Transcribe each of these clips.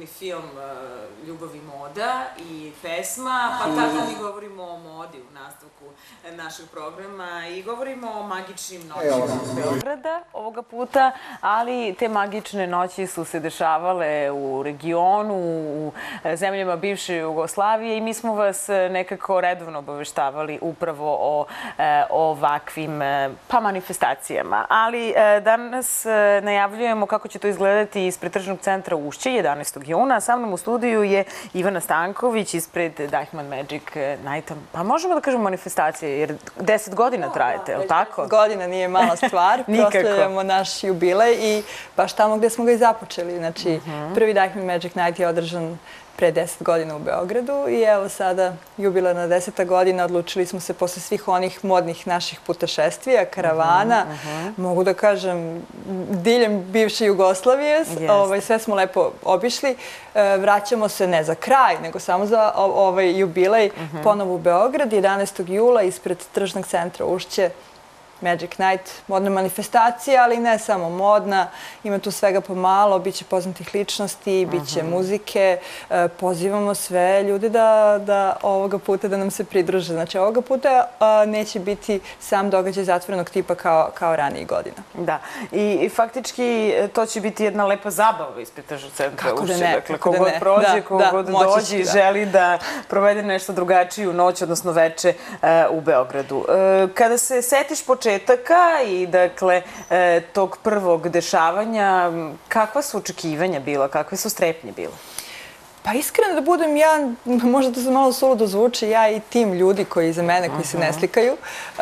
film Ljubav i moda i pesma, pa tako mi govorimo o modi u nastavku našeg programa i govorimo o magičnim noćima Beograda ovoga puta, ali te magične noći su se dešavale u regionu, u zemljama bivše Jugoslavije i mi smo vas nekako redovno obaveštavali upravo o ovakvim manifestacijama. Ali danas najavljujemo kako će to izgledati ispred Tržnog centra Ušće 11. juna. Sa mnom u studiju je Ivana Stanković ispred Deichmann Magic Nighta. Pa možemo da kažemo manifestacije, jer 10 godina trajete, je li tako? 10 godina nije mala stvar. Proslavljamo naš jubilej i baš tamo gde smo ga i započeli. Znači, prvi Deichmann Magic Night je održan pre 10 godina u Beogradu i evo sada jubilarna 10. godina, odlučili smo se posle svih onih modnih naših putešestvija, karavana, mogu da kažem diljem bivše Jugoslavije, sve smo lepo obišli. Vraćamo se ne za kraj, nego samo za ovaj jubilej ponovo u Beograd, 11. jula ispred Tržnog centra Ušće. Magic Night, modna manifestacija, ali ne samo modna, ima tu svega pomalo, bit će poznatih ličnosti, bit će muzike, pozivamo sve ljude da ovoga puta da nam se pridruže. Znači, ovoga puta neće biti sam događaj zatvorenog tipa kao ranijih godina. Da, i faktički to će biti jedna lepa zabava ispred Tržnog centra Ušće. Dakle, kogod prođe, kogod dođe i želi da provede nešto drugačiju noć, odnosno veče u Beogradu. Kada se setiš početaka i, dakle, tog prvog dešavanja, kakva su očekivanja bila, kakve su strepnje bila? Pa iskreno da budem ja, možda to se malo suludo zvuči, ja i tim ljudi koji iza mene, koji se ne slikaju,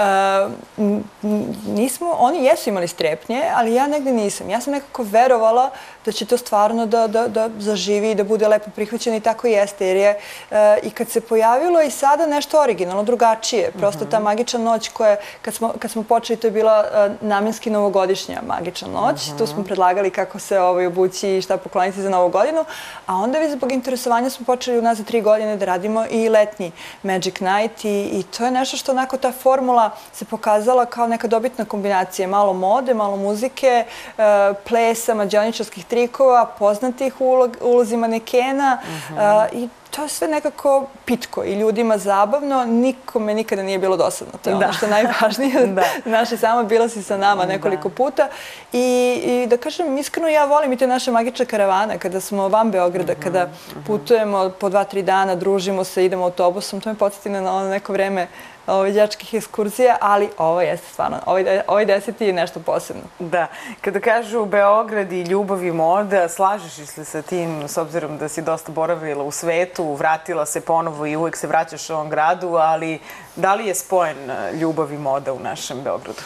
oni jesu imali strepnje, ali ja negde nisam. Ja sam nekako verovala da će to stvarno da zaživi i da bude lepo prihvaćeno i tako jeste, jer je i kad se pojavilo i sada nešto originalno, drugačije. Prosto ta magična noć koja, kad smo počeli, to je bila namenski novogodišnja magična noć. Tu smo predlagali kako se obući i šta pokloniti za novu godinu, a onda vi zbog interesovanja smo počeli unazad 3 godine da radimo i letnji Magic Night i to je nešto što onako ta formula se pokazala kao neka dobitna kombinacija. Malo mode, malo muzike, plesa, mađioničarskih trikova, poznatih ulozi manekena i to je sve nekako pitko i ljudima zabavno, nikome nikada nije bilo dosadno. To je ono što je najvažnije. Naša sama bila si sa nama nekoliko puta i da kažem, iskreno ja volim i te naše magične karavane kada smo van Beograda, kada putujemo po 2-3 dana, družimo se, idemo autobusom, to me podsjeti na ono neko vreme đačkih ekskurzija, ali ovo jeste stvarno, ovaj 10. je nešto posebno. Da, kada kažu Beograd i ljubav i moda, slažeš li se sa tim, s obzirom da si dosta boravila u svetu, vratila se ponovo i uvek se vraćaš u ovom gradu, ali da li je spojen ljubav i moda u našem Beogradu?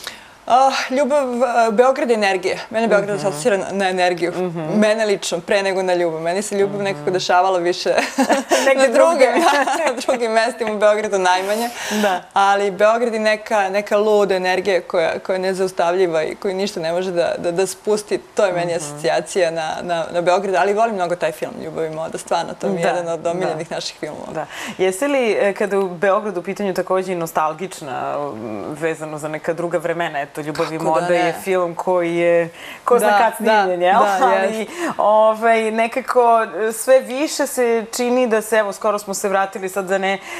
Beograd je energija. Mene Beograd asocira na energiju. Mene lično, pre nego na ljubav. Meni se ljubav nekako dešavala više na drugim mestima, u Beogradu najmanje. Ali Beograd je neka luda energija koja je nezaustavljiva i koja ništa ne može da spusti. To je meni asocijacija na Beograd. Ali volim mnogo taj film Ljubav i moda. Stvarno, to mi je jedan od omiljenih naših filmova. Jeste li, kada je u Beogradu u pitanju takođe i nostalgična, vezano za neka druga vremena, Ljubav i moda je film koji je, ko zna kad snimljen, jel? Ali nekako sve više se čini da se, evo, skoro smo se vratili sad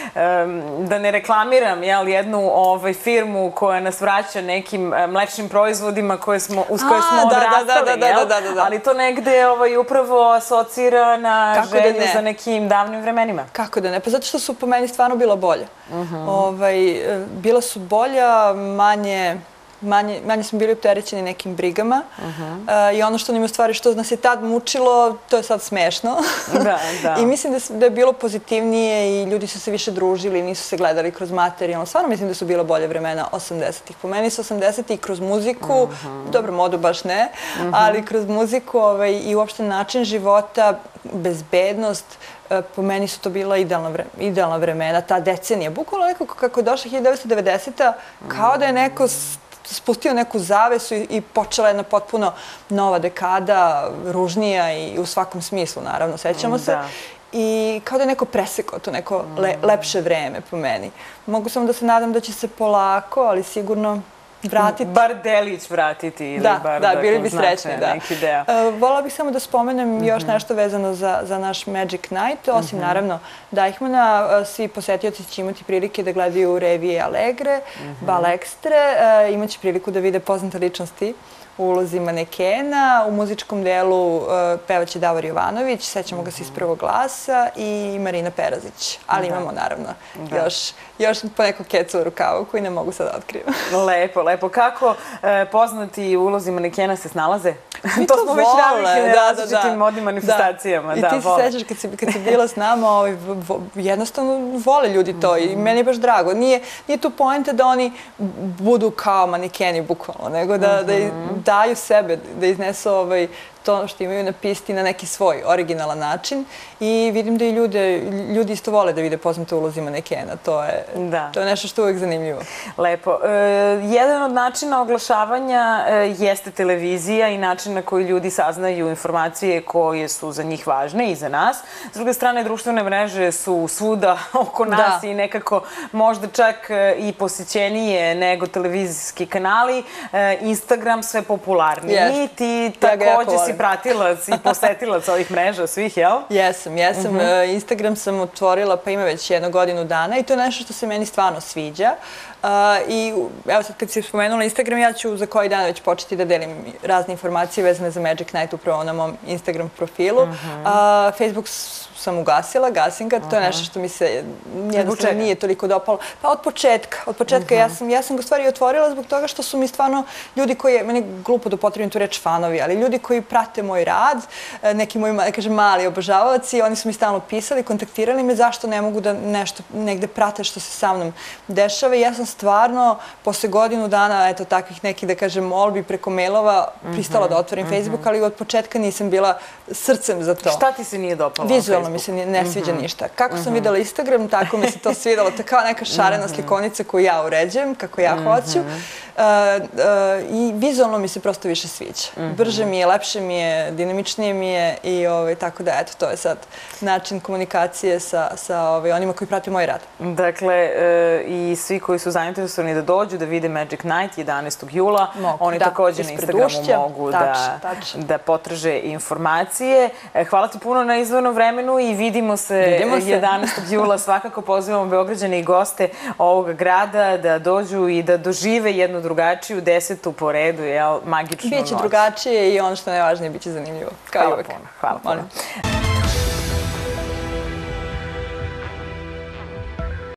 da ne reklamiram, jel, jednu firmu koja nas vraća nekim mlečnim proizvodima uz koje smo odrastali, jel? Ali to negde upravo asocira na želju za nekim davnim vremenima. Kako da ne? Pa zato što su po meni stvarno bila bolja. Bila su bolja, manje smo bili opterećeni nekim brigama i ono što nam je u stvari, što nas je tad mučilo, to je sad smešno. I mislim da je bilo pozitivnije i ljudi su se više družili, nisu se gledali kroz materijalno. Stvarno mislim da su bila bolje vremena 80-ih. Po meni su 80-ih kroz muziku, dobro, modu baš ne, ali kroz muziku i uopšte način života, bezbednost, po meni su to bila idealna vremena, ta decenija. Bukvalno nekako kako je došla 1990-a, kao da je neko spustio neku zavesu i počela jedna potpuno nova dekada, ružnija i u svakom smislu, naravno, sećamo se. I kao da je neko presekao to neko lepše vreme po meni. Mogu samo da se nadam da će se polako, ali sigurno vratiti. Bar delić vratiti ili bar da, bili bi srećni, da. Neki deo. Volela bih samo da spomenem još nešto vezano za naš Magic Night, osim naravno Deichmana, svi posetioci će imati prilike da gledaju revije Allegre, Bal Ekstre, imaće priliku da vide poznate ličnosti u ulozi manekena. U muzičkom delu pevaće Davor Jovanović, sećamo ga se iz Prvog glasa, i Marina Perazić. Ali imamo naravno još po neko kecu u rukavu koji ne mogu sad da otkrivam. Lepo, lepo. Kako poznati u ulozi manekena se snalaze? Mi to smo već navikli na različitim modnim manifestacijama. I ti se sećaš kad si bila s nama, jednostavno vole ljudi to i meni je baš drago. Nije tu poenta da oni budu kao manekeni bukvalno, nego da daju sebe, da iznesu to što imaju na pisti na neki svoj originalan način i vidim da i ljudi isto vole da vide poznate ulozi manekena. To je nešto što je uvek zanimljivo. Lepo. Jedan od načina oglašavanja jeste televizija i način na koji ljudi saznaju informacije koje su za njih važne i za nas. S druge strane, društvene mreže su svuda oko nas i nekako možda čak i posjećenije nego televizijski kanali. Instagram sve popularniji. I ti takođe si pratilac i posetilac ovih mreža svih, jel? Jesam. Instagram sam otvorila pa ima već 1 godinu dana i to je nešto što se meni stvarno sviđa. I evo sad kad si spomenula Instagram, ja ću za koji dan već početi da delim razne informacije vezane za Magic Night upravo na mom Instagram profilu. Facebook sam ugasila, gasim ga, to je nešto što mi se jednostavno nije toliko dopalo. Pa od početka ja sam ga stvari otvorila zbog toga što su mi stvarno ljudi koji, meni je glupo da upotrebim tu reč fanovi, ali ljudi koji prate moj rad, neki moji, da kažem, mali obožavaoci, oni su mi stalno pisali, kontaktirali me zašto ne mogu da nešto negde prate što se sa mnom dešava i ja sam stvarno posle godinu dana, eto, takvih nekih, da kažem, molbi preko mailova pristala da otvorim Facebook, ali od početka nisam bila srcem za to. Šta ti se nije dopalo? Vizualno mi se ne sviđa ništa. Kako sam videla Instagram, tako mi se to svidalo. To je kao neka šarena slikonica koju ja uređujem, kako ja hoću. I vizualno mi se prosto više sviđa. Brže mi je, lepše mi je, dinamičnije mi je i tako da, eto, to je sad način komunikacije sa onima koji prate moj rad. Dakle, i svi koji su zainteresovani da dođu, da vide Magic Night 11. jula, oni također na Instagramu mogu da potraže informacije. Hvala ti puno na izdvojenom vremenu i vidimo se 11. jula. Svakako pozivamo Beograđane i goste ovoga grada da dođu i da dožive jednu drugačiju 10. po redu, magičnu noć. Biće drugačije i ono što je najvažnije, biće zanimljivo. Kao i uvek. Hvala puno.